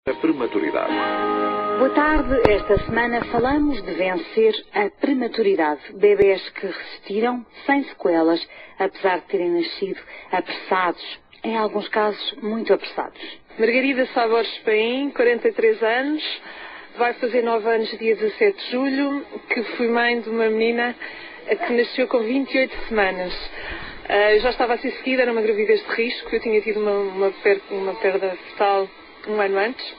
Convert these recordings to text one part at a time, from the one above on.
A prematuridade. Boa tarde. Esta semana falamos de vencer a prematuridade. Bebés que resistiram sem sequelas, apesar de terem nascido apressados, em alguns casos muito apressados. Margarida Sá Borges Paim, 43 anos, vai fazer 9 anos dia 17 de julho, que fui mãe de uma menina que nasceu com 28 semanas. Eu já estava a ser seguida, era uma gravidez de risco, eu tinha tido uma perda fetal um ano antes,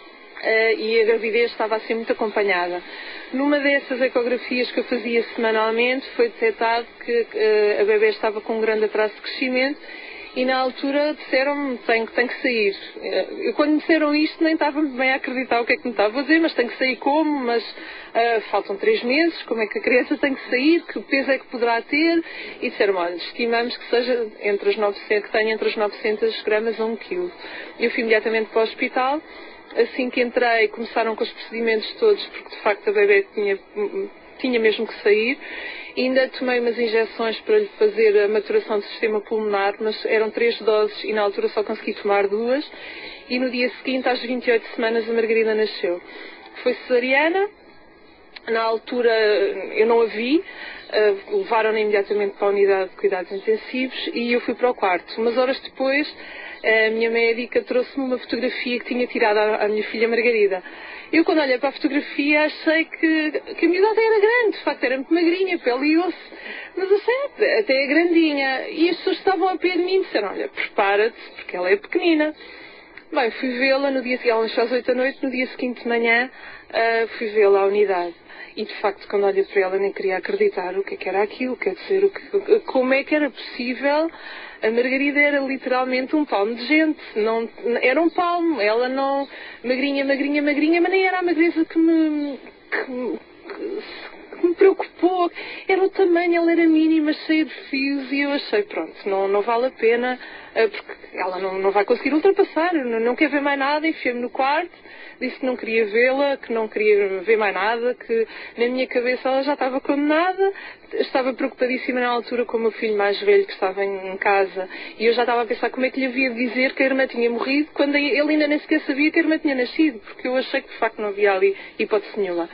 e a gravidez estava a ser muito acompanhada. Numa dessas ecografias que eu fazia semanalmente, foi detectado que a bebê estava com um grande atraso de crescimento e na altura disseram-me tem que sair. Eu quando me disseram isto nem estava bem a acreditar o que é que me estava a dizer, mas tem que sair como? Mas faltam 3 meses, como é que a criança tem que sair? Que peso é que poderá ter? E disseram, olha, estimamos que seja que tenha entre as 900 gramas a 1 quilo. Eu fui imediatamente para o hospital. Assim que entrei, começaram com os procedimentos todos, porque de facto a bebê tinha mesmo que sair. E ainda tomei umas injeções para lhe fazer a maturação do sistema pulmonar, mas eram 3 doses e na altura só consegui tomar 2. E no dia seguinte, às 28 semanas, a Margarida nasceu. Foi cesariana. Na altura eu não a vi, levaram-na imediatamente para a unidade de cuidados intensivos e eu fui para o quarto. Umas horas depois, a minha médica trouxe-me uma fotografia que tinha tirado à minha filha Margarida. Eu, quando olhei para a fotografia, achei que a miúda até era grande, de facto era muito magrinha, pele e osso, mas achei até é grandinha. E as pessoas estavam a pé de mim e disseram, olha, prepara-te, porque ela é pequenina. Bem, fui vê-la no dia seguinte, ela nasceu às 8 da noite, no dia seguinte de manhã, fui vê-la à unidade. E de facto, quando olhei para ela, nem queria acreditar o que é que era aquilo, quer dizer, como é que era possível. A Margarida era literalmente um palmo de gente, não, era um palmo, ela não, magrinha, mas nem era a magreza que me preocupou, era o tamanho, ela era mínima, cheia de fios e eu achei, pronto, não vale a pena, porque ela não vai conseguir ultrapassar, não quer ver mais nada, enfiei-me no quarto, disse que não queria vê-la, que não queria ver mais nada, que na minha cabeça ela já estava condenada, estava preocupadíssima na altura com o meu filho mais velho que estava em casa e eu já estava a pensar como é que lhe havia de dizer que a irmã tinha morrido quando ele ainda nem sequer sabia que a irmã tinha nascido, porque eu achei que de facto não havia ali hipótese nenhuma.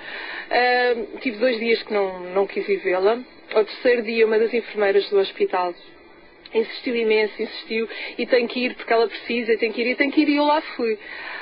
Tive 2 dias que não quis ir vê-la. Ao 3º dia, uma das enfermeiras do hospital insistiu imenso, e tem que ir porque ela precisa, tem que ir e eu lá fui.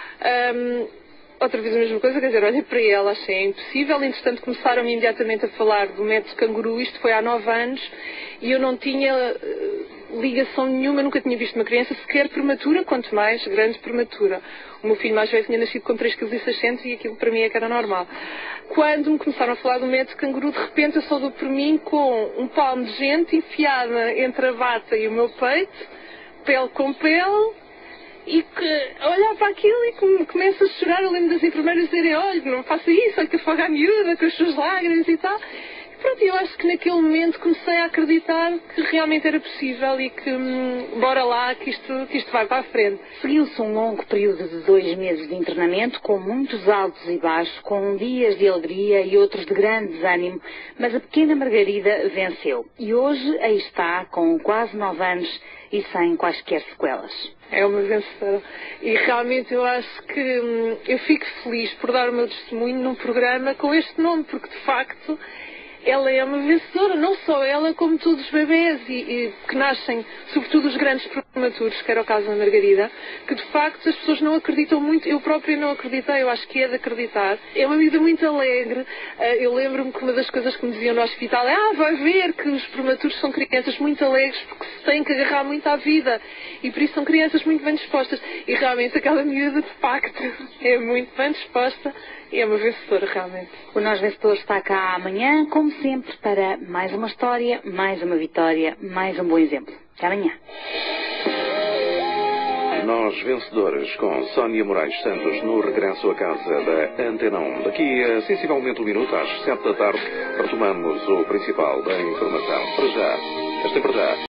Outra vez a mesma coisa, quer dizer, olhei para ela, achei impossível. Entretanto, começaram-me imediatamente a falar do método canguru, isto foi há 9 anos, e eu não tinha ligação nenhuma, nunca tinha visto uma criança sequer prematura, quanto mais grande prematura. O meu filho mais velho tinha nascido com 3,6 kg e aquilo para mim é que era normal. Quando me começaram a falar do método canguru, de repente eu só dou por mim com um palmo de gente enfiada entre a bata e o meu peito, pele com pele, e que olhar para aquilo e começo a chorar. Eu lembro das enfermeiras dizerem, olha, não faça isso, olha que afoga a miúda com as suas lágrimas e tal. E pronto, eu acho que naquele momento comecei a acreditar que realmente era possível e que bora lá, que isto vai para a frente. Seguiu-se um longo período de 2 meses de internamento, com muitos altos e baixos, com dias de alegria e outros de grande desânimo, mas a pequena Margarida venceu. E hoje aí está, com quase 9 anos e sem quaisquer sequelas. É uma vencedora. E realmente eu acho que eu fico feliz por dar o meu testemunho num programa com este nome, porque de facto ela é uma vencedora, não só ela como todos os bebés e que nascem, sobretudo os grandes prematuros, que era o caso da Margarida, que de facto as pessoas não acreditam muito, eu própria não acreditei, eu acho que é de acreditar. É uma vida muito alegre. Eu lembro-me que uma das coisas que me diziam no hospital é, vai ver que os prematuros são crianças muito alegres porque se têm que agarrar muito à vida e por isso são crianças muito bem dispostas. E realmente aquela miúda de facto é muito bem disposta e é uma vencedora realmente. O Nós Vencedores está cá amanhã, como sempre, para mais uma história, mais uma vitória, mais um bom exemplo. Até amanhã. Nós Vencedores, com Sónia Moraes Santos, no regresso à casa da Antena 1. Daqui a sensivelmente 1 minuto, às 7 da tarde, retomamos o principal da informação. Para já,